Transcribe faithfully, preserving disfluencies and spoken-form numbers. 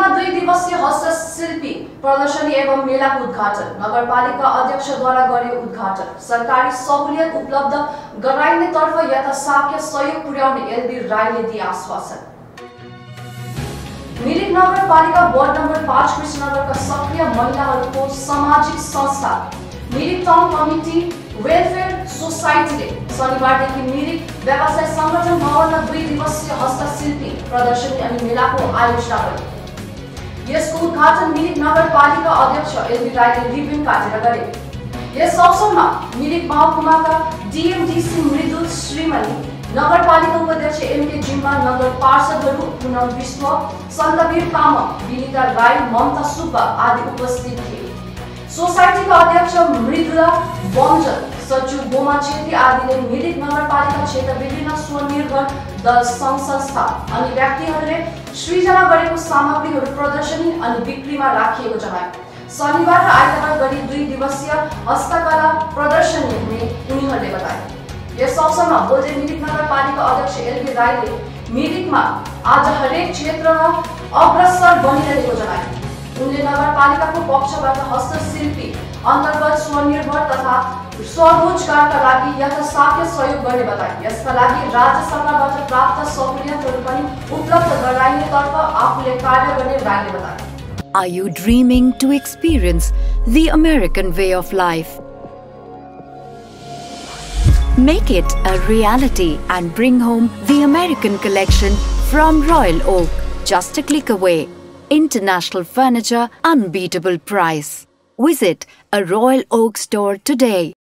मिरिकमा दुई दिवसीय हस्तशिल्पी प्रदर्शनी एवं मेलाको उद्घाटन। नगरपालिका अध्यक्षद्वारा गरे उद्घाटन। सरकारी सहुलियत उपलब्ध गराइनेतर्फ यथाशक्य सहयोग पुर्याउने एलबी राईले दिए आश्वासन। मिरिक नगरपालिका वार्ड नम्बर पाँच कृष्णनगरका सक्रिय महिलाहरूको सामाजिक संस्था मिरिक टाउन कमिटी वेलफेयर सोसाइटीले शनिबारदेखि मिरिक व्यवसाय संगठन भवनमा दुई दिवसीय हस्तशिल्पी प्रदर्शनी अनि मेलाको आयोजना गरे। यसको उद्घाटन मिरिक नगरपालिका अध्यक्ष एलबी राईले रिबन काटेर गरे। यस अवसरमा मिरिक महकुमाका डीएमडीसी मृदुल श्रीमती, नगरपालिका उपाध्यक्ष एमके जिम्बा, नगर पार्षदहरू पुनम विश्व, सन्दबीर तामाङ, विनिता राई, ममता सुब्बा आदि उपस्थित थिए। सोसाइटीका अध्यक्ष मृदुला बन्जल, सचिव गोमा छेत्री आदिले मिरिक नगरपालिका क्षेत्र विभिन्न स्वनिर्भर दल संघ संस्था अनि व्यक्तिहरूले सृजना गरेको सामग्रीहरू प्रदर्शनी अनि बिक्रीमा राखिएको जनाए। शनिबार र आइतबार गरी दुई दिवसीय हस्तकला प्रदर्शनी हुने उनीहरूले बताए। यस अवसरमा बोल्दै मिरिक नगरपालिका अध्यक्ष एलबी राईले मिरिकमा आज हरेक क्षेत्रमा अग्रसर बनिरहेको जनाए। उनले नगरपालिकाको पक्षबाट हस्तशिल्पी अन्तर्गत स्वनिर्भर तथा स्वरोजगारका लागि यथाशक्य सहयोग गर्ने बताए। यसका लागि राज्य सरकारबाट प्राप्त सहुलियतहरू पनि उपलब्ध गराइनेतर्फ आफूले कार्य गर्ने राईले बताए। Are you dreaming to experience the American way of life? Make it a reality and bring home the American collection from Royal Oak, just a click away. International furniture, unbeatable price. Visit a Royal Oak store today.